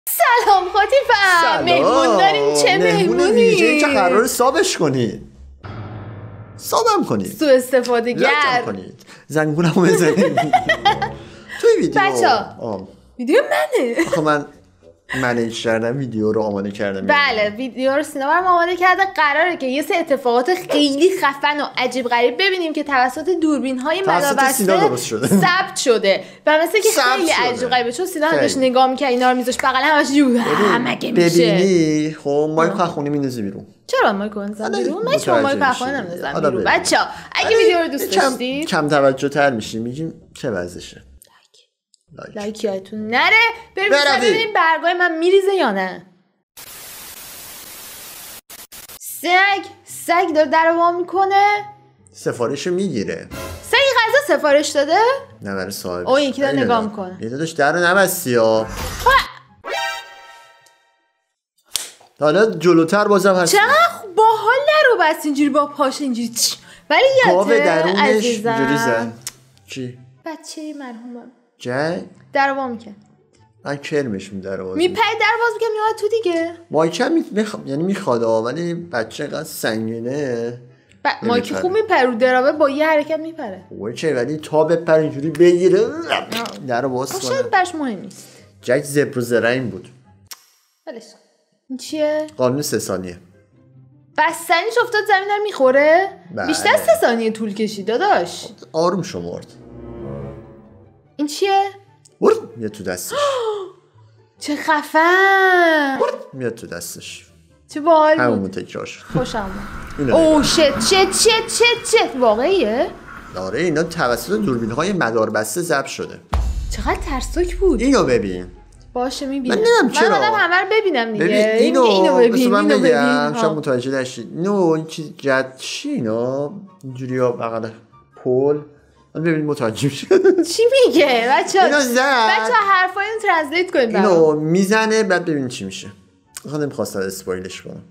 سلام خاطیفم. مهمون داریم. چه مهمون ویژه‌ای که قرار سابش کنید. سابم کنید. سوء استفاده گر کنید. زنگولمو بزنید. توی ویدیو بچه‌ها ویدیو منه. آخه من منیج کردم ویدیو رو آماده کردم. بله ویدیو رو سینا برام آماده کرده. قراره که یه سری اتفاقات خیلی خفن و عجیب غریب ببینیم که توسط دوربین‌های مداربسته ثبت شده و مثل که خیلی عجیب غریبه چون سینا داشت نگاه می‌کرد اینا رو می‌ذاشت بغل همش مگه میشه ببینی. خب مایک خونه میندازی بیرون. چرا مایک میندازم بیرون؟ من چرا مایک خونه نمیندازم بیرون؟ بچه‌ها اگه ویدیو رو دوست داشتید کم توجه تر میشیم میگیم چه وضعشه. لایک یادتون نره. بریم ببینیم برگای من میریزه یا نه. سگ داره در وا میکنه. سفارشو میگیره. سگ غذا سفارش داده؟ نه برای صاحبش. او یکی داره نگاه میکنه. یه داداش در رو نبستی ها. حالا جلوتر بازم هست. چقدر باحال نرو بس اینجوری با پاش اینجوری ولی یاده اینجوری زن. چی؟ بچه مرحومم جای؟ در وا میکن. من کرمش میداره میپری در باز میکنم میاد تو دیگه. مایکم یعنی میخواد ولی بچه قد سنگینه. مایک خوب میپره رو درابه با یه حرکت میپره. اوه چه ولی تا بپر اینجوری بگیره در رو باز کنه. شاید برش مهم نیست. جک زبر و زرین بود. بلش این چیه؟ قانون 3 ثانیه. بستنیش افتاد زمین رو میخوره؟ بیشتر 3 ثانیه طول کشید داداش. آروم شمرد. این چیه؟ میاد تو دستش. چه خفن. میاد تو دستش. چه باحال بود. همون تکرار شد. خوشم اومد. اوه شت واقعیه؟ آره اینا توسط دوربین‌های مداربسته ضبط شده. چقدر ترسناک بود. اینو ببین. باشه میبینم. من نمیدونم چرا. من همه رو ببینم دیگه. ببین اینو ببین. من بگم شاید متوجه نشید. این چیز جد چی اینا اینجوری ها بغل پل. ببین متوجه شد. چی میگه بچه‌ها؟ بچه‌ها حرفای اینو ترنسلیت کنید. اینو میزنه بعد ببین چی میشه. نمی‌خواستم اسپویلش کنم.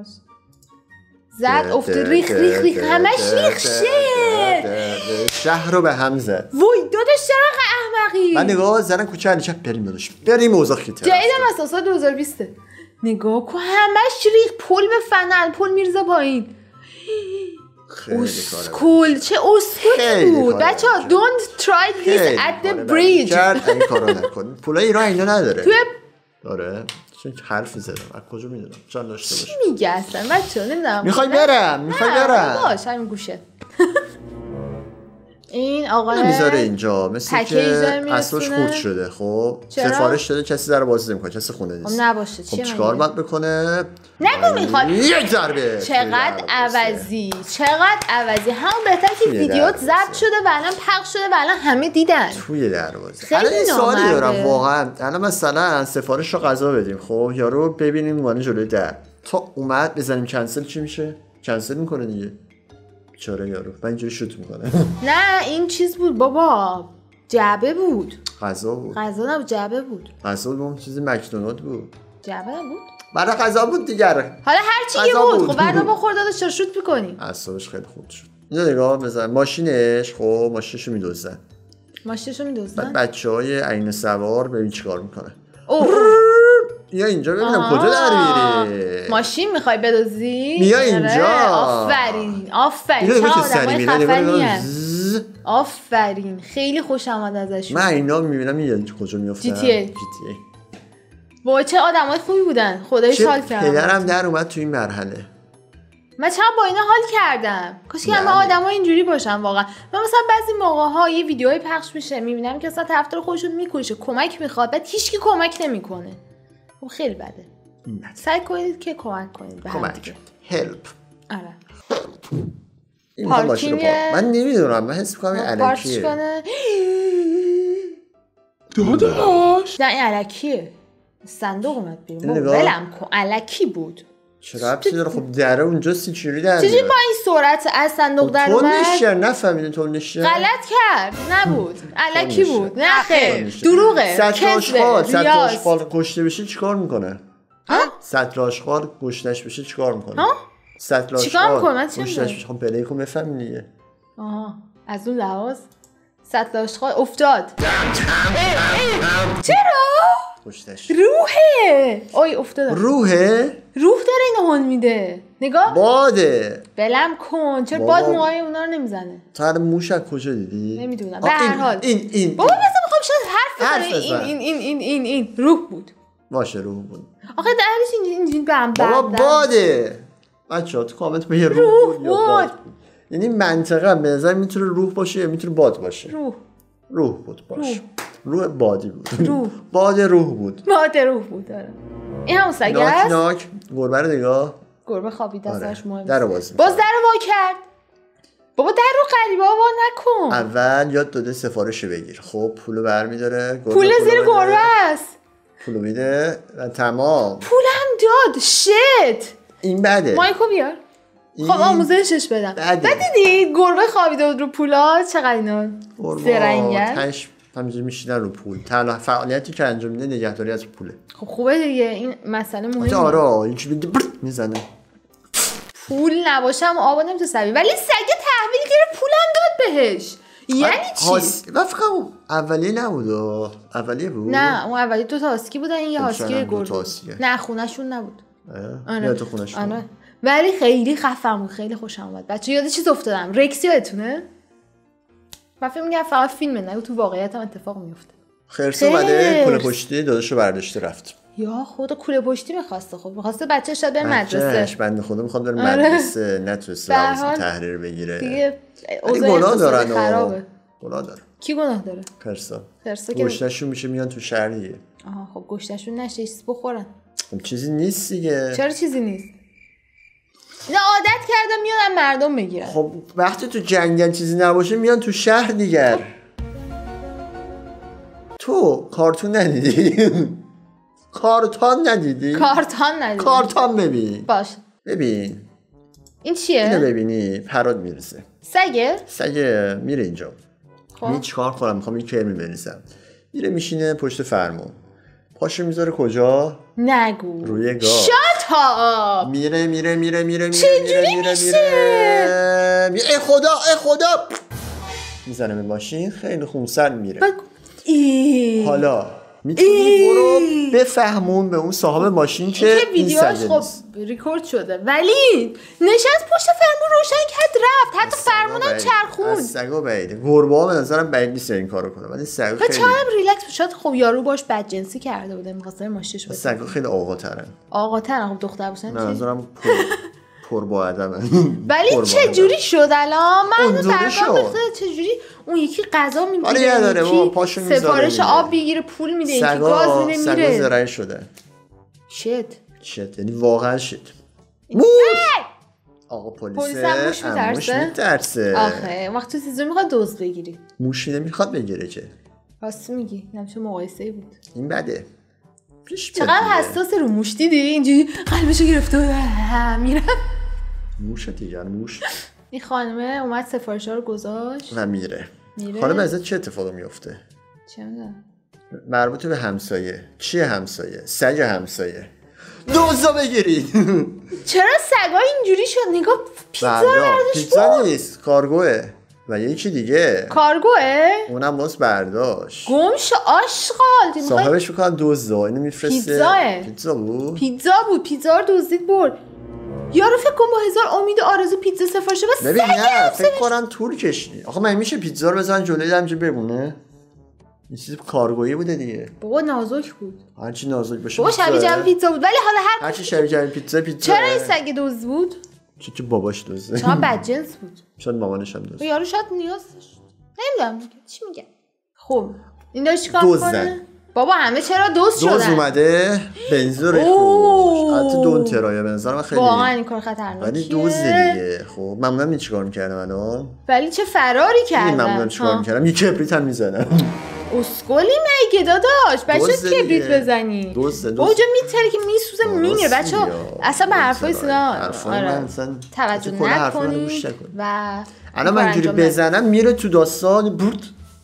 زد افتاد ریخ همش ریخ شهر رو به هم زد. وای داداش چرا احمقی. من نگاه زدن کوچه علی چپ بریم داداش بریم اوضاع خیته جدیدم از سال 2020 نگاه کن همش ریخ پل به فنل پل میرزه پایین. اسکول چه اسکولی بود بچه‌ها. don't try this at the bridge. این کارو نکن. پولای ایران اینا نداره. آره چه حرفی زدم از کجا میدونم چند داشته باشه. چی میگه اصلا بچه‌ها نمیدونم. میخوای برم باش همین گوشه. این آقا میذاره اینجا مثل که اصلش خورد شده. خب سفارش داده کسی در باز نمیکنه کسی خونه نیست. نباشه چیکار باید بکنه؟ نگو میخواد یک ضربه. چقدر عوضی همون بهتر که ویدیوت ضبط شده و الان پخش شده و الان همه دیدن توی دروازه. الان این سوالی دارم واقعا. الان مثلا سفارش رو غذا بدیم خب یارو ببینیم میونه جلوی در تا اومد بزنیم کنسل چی میشه؟ کنسل میکنه دیگه. چرا یارو من اینجوری شوت میکنه. نه این چیز بود بابا جعبه بود. غذا بود. غذا نبود جعبه بود. غذا بود چیزی مکدونالد بود. جعبه نبود. برای غذا بود دیگه. حالا هر چی بود. خب بعدا با خورده چرا شوت میکنی؟ اعصابش خیلی خورد شد. اینو نگاه بزن ماشینش خب ماشینشو میدزدن. میدوزن. بچهای عین سوار ببین چیکار میکنه. یا اینجا ببینم کجا در میری. ماشین میخوای بدزدی؟ بیا اینجا. آفرین چه آدمای خفنی. آفرین خیلی خوشم اومد ازشون. من اینا میبینم یه کجا میافتن. GTA. وای چه آدمای خوبی بودن خداییش حال کردم. پدرم در اومد تو این مرحله. من چند با اینا حال کردم. کاش که همه آدما اینجوری باشن واقعا. من مثلا بعضی موقع‌ها یه ویدیوی پخش میشه میبینم که اصلا طرفدار خودشون میکشه کمک میخواد بعد هیچکی کمک نمیکنه. خب خیلی بده. سعی کنید که کمک کنید به هم دیگه. هلپ. آره. پارکینگ من نمیدونم من حس می‌کنم الکیه. داداش. نه این الکیه. صندوق اومد بیرون. ولم کن الکی بود. چرا ربطی داره خب دره اونجا چجوری در چجوری با این سرعت از صندوق در اومد؟ تو نشه نفهمیدین تو نشه غلط کرد نبود الکی بود نه خیر دروغه سطل آشغال کشته بشه چیکار میکنه؟ سطل آشغال گشتش بشه چیکار میکنه؟ سطل آشغال گشتش بشه خب پلی کن بفهمین دیگه. آها از اون لحاظ سطل آشغال افتاد. چرا؟ پشتش روحه. آی افتادم. روحه؟ روح داره اینو هل میده. نگاه. باده. بلم کن. چرا باد موهای اونا رو نمیزنه؟ تو هر موش از کجا دیدی؟ نمیدونم. به هر حال این بابا مثلا میخوام شاید حرف بزنه. این روح بود. باشه روح بود. آخه درش اینجوری بهم بابا باده. بچه‌ها تو کامنت بگید روح بود یا باد بود. یعنی منطقه به نظر میتونه روح باشه یا میتونه باد باشه. روح بود باشه. روح بادی بود. باد روح بود. باد روح بود. داره. این همون سگ است. ناک گربه رو نگاه. گربه خوابیده دستش مهم. درو باز در وا کرد. بابا در رو غریبه وا نکن. اول یاد داده سفارش بگیر. خب پولو برمی‌داره. پول زیر گربه است. پولو میده و تمام. پولم داد. شت. این بده. مایکو بیار. خب آموزشش بدم. بعد دیدی گربه خوابیده بود رو پولا. چقدر اینا زرنگن. تاش همینجوری میشینن رو پول. تنها فعالیتی که انجام میده نگهداری از پوله. خب خوبه دیگه این مسئله مهمه. آره اینجوری میزنه. پول نباشم آبا نمیتونه سوی. ولی سگ تحویل گرفت پولم داد بهش. یعنی چی؟ و فقط اولیه نبود. اولیه بود. نه اون اولیه 2 تا هاسکی بودن. این یه هاسکی گربه. نه خونه‌شون نبود. آره تو خونه‌شون. آره. ولی خیلی خفن بود. خیلی خوشم اومد. بچه یاد چیز افتادم. رکس یادتونه؟ من فکر می‌کنم فقط فیلمه نه تو واقعیت هم اتفاق میفته. خرس اومده کوله پشتی داداشو برداشته رفت. یا خدا کوله پشتی می‌خواسته. خب می‌خواسته بچه‌ش بره مدرسه. بنده خدا می‌خواد بره مدرسه نتوسته از تحریر بگیره. دیگه گناه دارن خرابه. گناه داره. کی گناه داره؟ خرسا گوشتشون میشه میان تو شهر دیگه. آها خب گوشتشون نشه چیز بخورن. خب چیزی نیست دیگه. چرا چیزی نیست؟ اینا عادت کردن میان مردم بگیرن. خب وقتی تو جنگل چیزی نباشه میان تو شهر دیگر. تو کارتون ندیدی؟ کارتون ندیدی؟ کارتون ببین. باش. ببین. این چیه؟ اینو ببینی پراد میرسه. سگه میره اینجا. خب چیکار کنم؟ میخوام یه کرمی بریزم. میره میشینه پشت فرمون. پاشو میذاره کجا؟ نگو. روی گاز. شات ها. میره چجوری میشه؟ ای خدا میزنه به ماشین خیلی خونسرد میره. حالا میتونی برو بفهمون به اون صاحب ماشین که این ویدیوش خب ریکورد شده ولی نشست پشت فرمون روشن کرد رفت حتی فرمونم چرخون. از سگا بعیده. گربه ها به نظرم بعید نیست این کارو کنه ولی سگا خیلی چرا ریلکس شد. خب یارو باش بدجنسی کرده بوده می‌خواسته ماشینش بده. سگا خیلی آقاترن. خب دختر باشن نه نظرم پر با ادبن. ولی چه جوری شد الان من فردا چه جوری اون یکی غذا میگیره. آره یاداره بابا پاشو میذاره سفارش آب بگیره پول میده یکی گاز میده میره. سگا زرعی شده. شت یعنی واقعا شت. موش. آقا پلیس موش میترسه. آخه وقتی چیزی میخواد دزد بگیری. موش نمیخواد بگیره که. راست میگی. نمیشه مقایسه‌ای بود. این بده. چقدر حساس رو موش دیدی اینجوری قلبشو گرفته میره. موش دیگه موش. این خانمه اومد سفارش‌ها رو گذاشت و میره. خانم ازت چه اتفاقی میفته؟ چه میدونم. مربوط به همسایه. چیه همسایه؟ سگ همسایه. دوزا بگیرید. چرا سگا اینجوری شد؟ نگاه پیتزا نیست کارگوه و یکی دیگه. کارگوه؟ اونم باز برداشت. گم شو آشغال. صاحبش میکنن دوزا اینو میفرسته. پیتزا بود. پیتزا رو دزدید برد. یارو فکر کن با 1000 امید آرزو پیتزا سفارش بس. ببین نه فکر کنم طول کشید. آخه من میشه پیتزا رو بزنن جلوی همینجا بمونه؟ این چیز کارگویی بوده دیگه. بابا نازک بود. هرچی نازک باشه. بابا شبیه جمع پیتزا بود ولی حالا هرچی شبیه جمع پیتزا. چرا این سگ دزد بود؟ چه باباش دزده. چرا بدجنس بود؟ شاید مامانش هم دزده. یارو شاید نیاز داشت. نمیدونم چی میگم. خب این داشت چیکار کنه؟ بابا همه چرا دوست شدن؟ دوست اومده بنزین رو ریخت. حتی دون ترایا به نظر من خیلی واقعا این کار خطرناکه. ولی دوست دیگه. خب ممنونم این چیکار می‌کردم الان. ولی چه فراری کردن. ممنونم چیکار می‌کردم. یه کبریت هم می‌زدم. اسکلی مگه داداش بچه کبریت بزنی. اونجا میتره که میسوزه میمیره بچه‌ها. اصلا به حرفای سینا توجه نکنید و الان من اینجوری بزنم میره تو داستان بورت.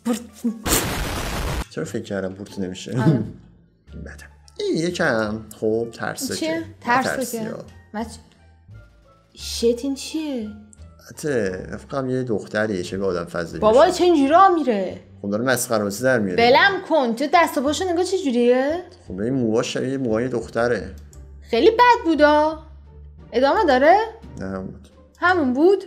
چرا فکر کردم بورت نمیشه. بعدم این یکم خب ترسه. چیه؟ ترسه. شت این چیه؟ فکرم یه دختریه چه به آدم فضایی بابا چه اینجوری راه میره؟ خب داره مسخره بازی در میاره. بلم کن تو دست و پاشو نگاه چه جوریه؟ خب این موهاش شبیه موهای دختره. خیلی بد بودا. ادامه داره؟ نه همون بود.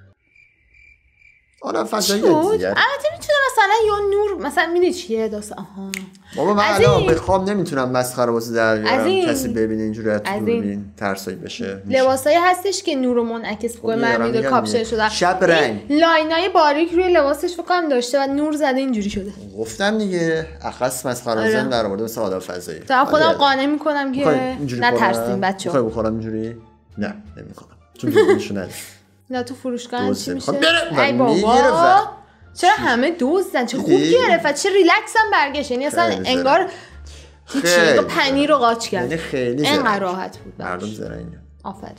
آدم فضایی دیگه. البته میتونه مثلا یا نور مثلا میدونی چیه داستان. آها. بابا من الان بخوام نمیتونم مسخره بازی در بیارم کسی ببینه اینجوری از دوربین ترسایی بشه. لباسایی هستش که نور رو منعکس کنه من میدونم کاپشن شده. شب رنگ. لاینای باریک روی لباسش فکر کنم داشته و نور زده اینجوری شده. گفتم دیگه اخص مسخره بازی در مورد مثلا آدم فضایی. تا خودم قانع میکنم که نترسین بچه‌ها. میخوای بخورم اینجوری؟ نه نمیخوام. چون میگوشو نداره. نه تو فروشگاه چی میشه؟ ای بابا چرا همه دزدن؟ چه خوب گرفت، چه ریلکس هم برگشت. یعنی اصلا انگار هیچی پنیر رو قاچ کرد. یعنی خیلی انقدر راحت بود. مردم زرنگه. آفرین.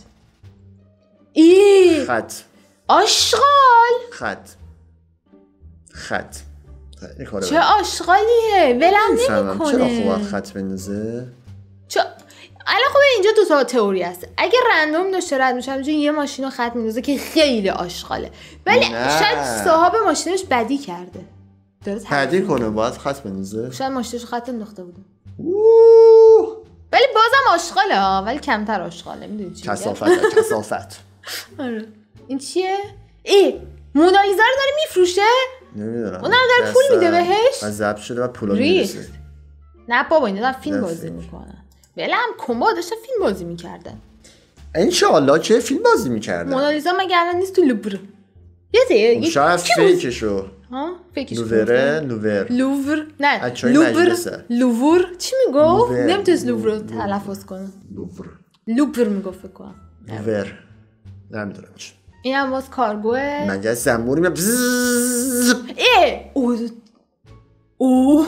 ای خط آشغال. خط چه آشغالیه ولم نمیکنه. چرا خوب خط بندازه؟ الان خب اینجا دو تا تئوری هست. اگه رندوم داشته رد میشه همینجوری یه ماشین رو خط میندازه که خیلی آشغاله، ولی شاید صاحب ماشینش بدی کرده داره بدی کنه باید خط بندازه. شاید ماشینش خط انداخته بوده ولی بازم آشغاله ها، ولی کمتر آشغاله. میدونی چی کثافت. آره این چیه؟ مونالیزا رو داره میفروشه؟ نمیدونم اونم داره پول میده بهش؟ من ضبط شده و پولا میرسه. نه بابا اینا دارن فیلم بازی میکنن. بلم کمبا داشتن فیلم بازی میکردن. انشالله چه فیلم بازی میکردن؟ مونالیزا مگه الان نیست تو لوور؟ یه شاید فیکشو. فیکش لوور نه لوور چی میگفت؟ نمیتونست لوور رو تلفظ کنه. لوور میگفت فکر کنم. لوور نمیدونم چی. این هم باز کارگوه. مگه زنبوری میاد اوه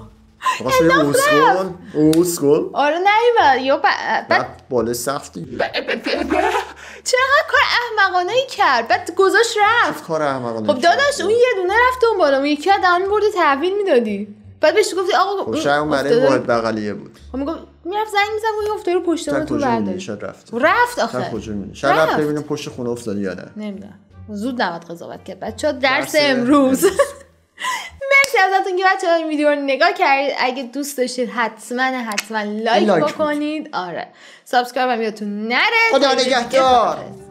اوسکول. آره نمیبر یا بعد بالا سختی چقدر کار احمقانه ای کرد. بعد گذاشت رفت. کار احمقانه. خب داداش اون یه دونه رفت اون بالا، اون یکی دهان می‌بردی تحویل میدادی. بعد بهش گفتی آقا خب شاید اون برای واحد بغلیه بود. خب میگم میرفت زنگ میزنم اون افتاد رو پشت ما تو برداری. رفت آخه کجا می‌بینی؟ شاید رفت ببینه پشت خونه افتاد یا نه. نمیدونم. زود نباید قضاوت کرد. بچه‌ها درس امروز. مرسی ازتون که بچه‌ها این ویدیو رو نگاه کردید. اگه دوست داشتید حتما لایک بکنید. آره سابسکرایب هم یادتون نره. خدا نگهدار.